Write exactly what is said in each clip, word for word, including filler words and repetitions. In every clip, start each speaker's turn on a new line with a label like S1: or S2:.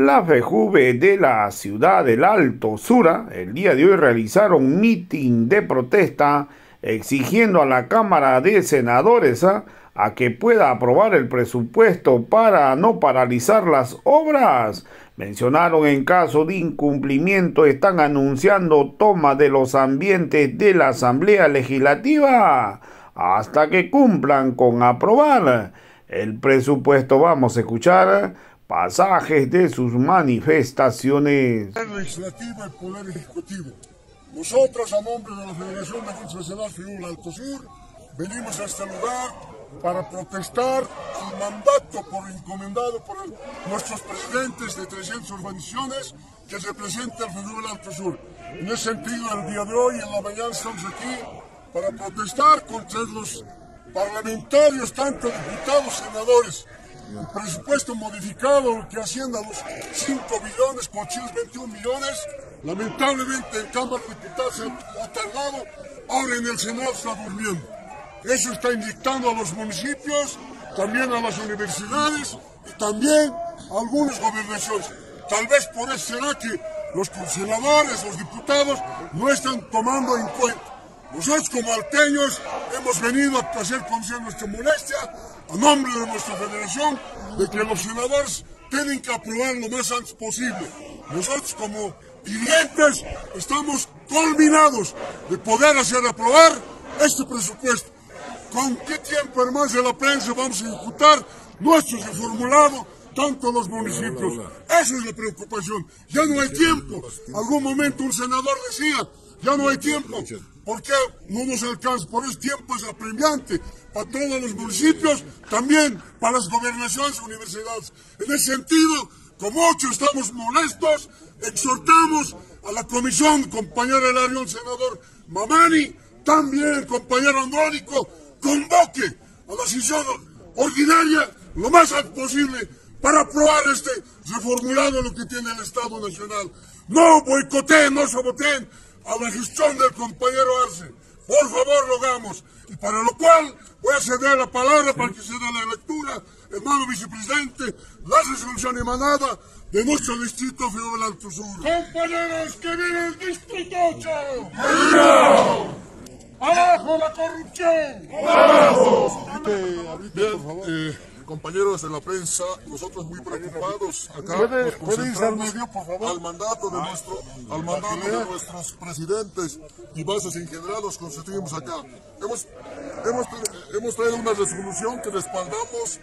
S1: La FEJUVE de la ciudad del Alto Sura el día de hoy realizaron un mitin de protesta exigiendo a la Cámara de Senadores a, a que pueda aprobar el presupuesto para no paralizar las obras. Mencionaron en caso de incumplimiento están anunciando toma de los ambientes de la Asamblea Legislativa hasta que cumplan con aprobar el presupuesto. Vamos a escuchar pasajes de sus manifestaciones.
S2: El Poder Legislativo y el Poder Ejecutivo. Nosotros, a nombre de la Federación de Juntas Vecinales FEJUVE Alto Sur, venimos a este lugar para protestar el mandato por encomendado por el, nuestros presidentes de trescientas urbanizaciones que representa el FEJUVE Alto Sur. En ese sentido, el día de hoy, en la mañana, estamos aquí para protestar contra los parlamentarios, tanto diputados, senadores. El presupuesto modificado que asciende a los cinco billones, cuatrocientos veintiún millones, lamentablemente en Cámara de Diputados ha tardado, ahora en el Senado está durmiendo. Eso está inyectando a los municipios, también a las universidades y también a algunas gobernaciones. Tal vez por eso será que los senadores, los diputados no están tomando en cuenta. Nosotros como alteños hemos venido a hacer conocer nuestra molestia a nombre de nuestra federación de que los senadores tienen que aprobar lo más antes posible. Nosotros como dirigentes estamos culminados de poder hacer aprobar este presupuesto. ¿Con qué tiempo, hermanos de la prensa, vamos a ejecutar nuestro reformulado tanto los municipios? Esa es la preocupación. Ya no hay tiempo. Algún momento un senador decía, ya no hay tiempo. ¿Por qué no nos alcanza? Por eso tiempo es apremiante para todos los municipios, también para las gobernaciones y universidades. En ese sentido, como ocho estamos molestos, exhortamos a la comisión, compañero Hilarión, senador Mamani, también compañero Andrónico, convoque a la sesión ordinaria lo más antes posible para aprobar este reformulado lo que tiene el Estado Nacional. No boicoteen, no saboteen a la gestión del compañero Arce. Por favor, lo hagamos. Y para lo cual voy a ceder la palabra para que se dé la lectura, hermano vicepresidente, la resolución emanada de nuestro distrito FEJUVE Alto Sur. Compañeros, que viene el distrito ocho. ¡Arriba! ¡Abajo la corrupción! ¡Abajo!
S3: Bien, eh, compañeros de la prensa, nosotros muy preocupados acá
S2: ¿Puede,
S3: nos
S2: ¿puede irse al
S3: concentramos
S2: medio, por favor?
S3: al mandato de nuestro, al mandato de nuestros presidentes y bases en general los constituimos acá. Hemos, hemos, hemos traído una resolución que respaldamos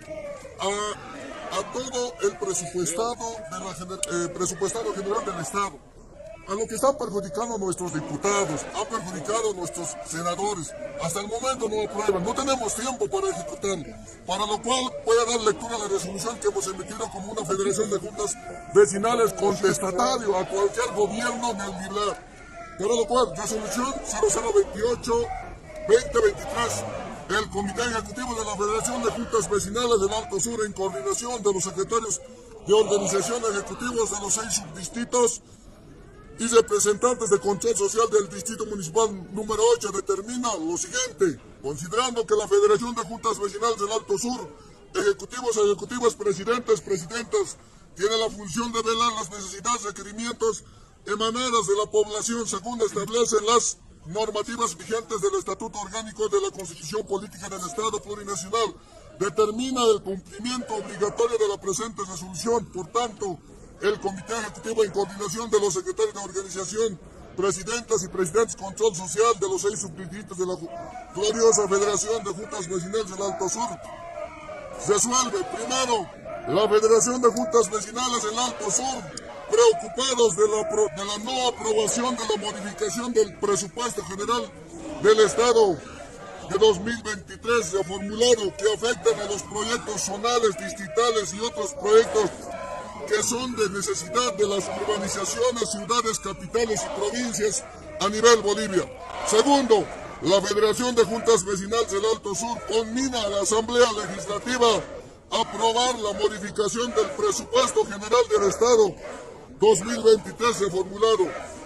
S3: a, a todo el presupuestado, de la, eh, presupuestado general del Estado. A lo que están perjudicando a nuestros diputados, han perjudicado a nuestros senadores. Hasta el momento no aprueban, no tenemos tiempo para ejecutarlo. Para lo cual voy a dar lectura a la resolución que hemos emitido como una federación de juntas vecinales contestatario a cualquier gobierno neoliberal. Para lo cual, resolución cero cero veintiocho veinte veintitrés. El Comité Ejecutivo de la Federación de Juntas Vecinales del Alto Sur, en coordinación de los secretarios de organización ejecutivos de los seis subdistritos y representantes de control social del Distrito Municipal número ocho, determina lo siguiente: considerando que la Federación de Juntas Vecinales del Alto Sur, ejecutivos, ejecutivas, presidentes, presidentas, tiene la función de velar las necesidades, requerimientos emanadas de la población según establecen las normativas vigentes del Estatuto Orgánico de la Constitución Política del Estado Plurinacional, determina el cumplimiento obligatorio de la presente resolución. Por tanto, el Comité Ejecutivo, en coordinación de los secretarios de organización, presidentas y presidentes de control social de los seis subdistritos de la gloriosa Federación de Juntas Vecinales del Alto Sur, resuelve, primero, la Federación de Juntas Vecinales del Alto Sur, preocupados de la, pro, de la no aprobación de la modificación del presupuesto general del Estado de dos mil veintitrés reformulado, que afectan a los proyectos zonales, distritales y otros proyectos que son de necesidad de las urbanizaciones, ciudades, capitales y provincias a nivel Bolivia. Segundo, la Federación de Juntas Vecinales del Alto Sur conmina a la Asamblea Legislativa a aprobar la modificación del presupuesto general del Estado dos mil veintitrés reformulado.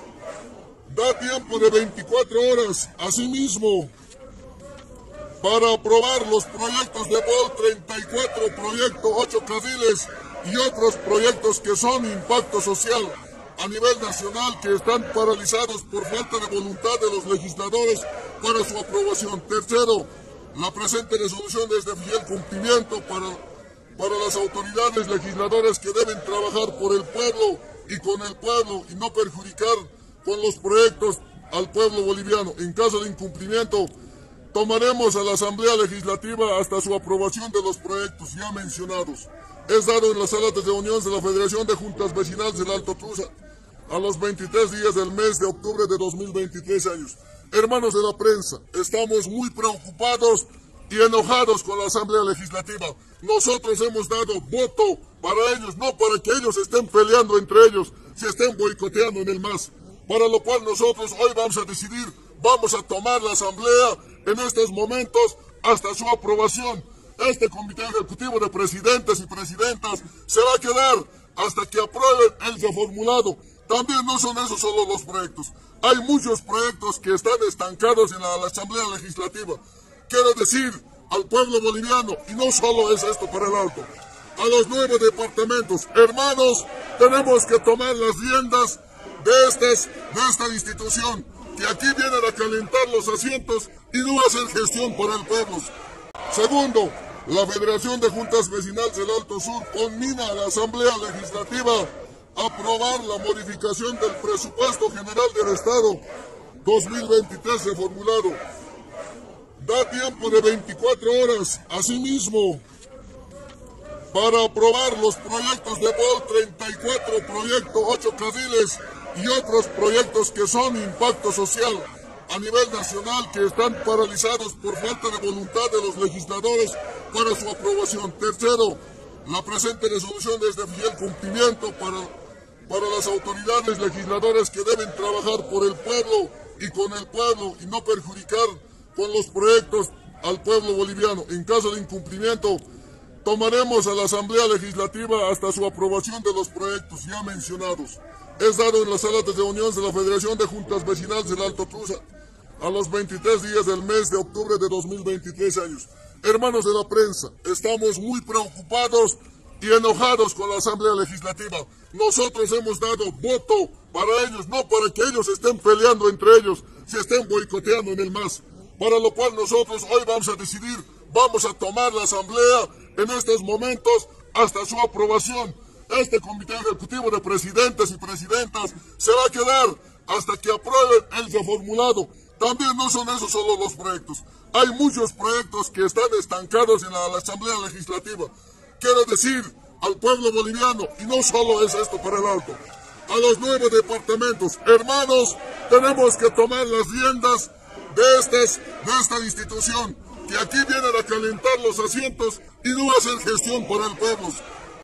S3: Da tiempo de veinticuatro horas, asimismo, para aprobar los proyectos de V O L treinta y cuatro, proyecto ocho carriles y otros proyectos que son impacto social a nivel nacional que están paralizados por falta de voluntad de los legisladores para su aprobación. Tercero, la presente resolución es de fiel cumplimiento para, para las autoridades legisladoras que deben trabajar por el pueblo y con el pueblo y no perjudicar con los proyectos al pueblo boliviano. En caso de incumplimiento, tomaremos a la Asamblea Legislativa hasta su aprobación de los proyectos ya mencionados. Es dado en las salas de reuniones de la Federación de Juntas Vecinales del Alto Susa a los veintitrés días del mes de octubre de dos mil veintitrés años. Hermanos de la prensa, estamos muy preocupados y enojados con la Asamblea Legislativa. Nosotros hemos dado voto para ellos, no para que ellos estén peleando entre ellos, se estén boicoteando en el M A S. Para lo cual nosotros hoy vamos a decidir, vamos a tomar la Asamblea en estos momentos hasta su aprobación. Este Comité Ejecutivo de Presidentes y Presidentas se va a quedar hasta que aprueben el reformulado. También no son esos solo los proyectos. Hay muchos proyectos que están estancados en la, la Asamblea Legislativa. Quiero decir al pueblo boliviano, y no solo es esto para el Alto, a los nueve departamentos, hermanos, tenemos que tomar las riendas de, estas, de esta institución, que aquí vienen a calentar los asientos y no hacer gestión por el pueblo. Segundo, la Federación de Juntas Vecinales del Alto Sur conmina a la Asamblea Legislativa a aprobar la modificación del Presupuesto General del Estado dos mil veintitrés reformulado. Da tiempo de veinticuatro horas, asimismo, para aprobar los proyectos de B O L treinta y cuatro, proyecto ocho carriles y otros proyectos que son impacto social a nivel nacional que están paralizados por falta de voluntad de los legisladores para su aprobación. Tercero, la presente resolución es de fiel cumplimiento para, para las autoridades legisladoras que deben trabajar por el pueblo y con el pueblo y no perjudicar con los proyectos al pueblo boliviano. En caso de incumplimiento, tomaremos a la Asamblea Legislativa hasta su aprobación de los proyectos ya mencionados. Es dado en las salas de reuniones de la Federación de Juntas Vecinales del Alto Susa a los veintitrés días del mes de octubre de dos mil veintitrés años. Hermanos de la prensa, estamos muy preocupados y enojados con la Asamblea Legislativa. Nosotros hemos dado voto para ellos, no para que ellos estén peleando entre ellos, se estén boicoteando en el M A S. Para lo cual nosotros hoy vamos a decidir, vamos a tomar la Asamblea en estos momentos hasta su aprobación. Este Comité Ejecutivo de Presidentes y Presidentas se va a quedar hasta que aprueben el reformulado. También no son esos solo los proyectos. Hay muchos proyectos que están estancados en la, la Asamblea Legislativa. Quiero decir al pueblo boliviano, y no solo es esto para el Alto, a los nueve departamentos, hermanos, tenemos que tomar las riendas de, estas, de esta institución, que aquí vienen a calentar los asientos y no hacer gestión por el pueblo.